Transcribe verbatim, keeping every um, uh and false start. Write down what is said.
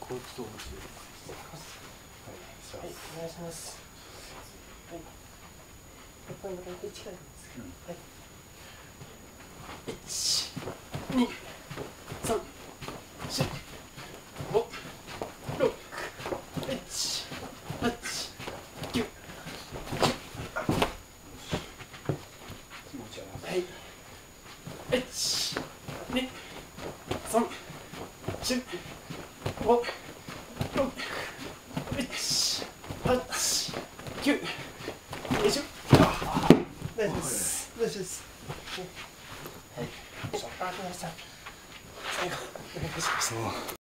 こっちとこっちで。 はい、お願いします。はい。これも大体近いです。はい。一、二、三、四、五、六、七、八、九。はい。一、二、三、四、五、六、七、八、九、二十。大丈夫です。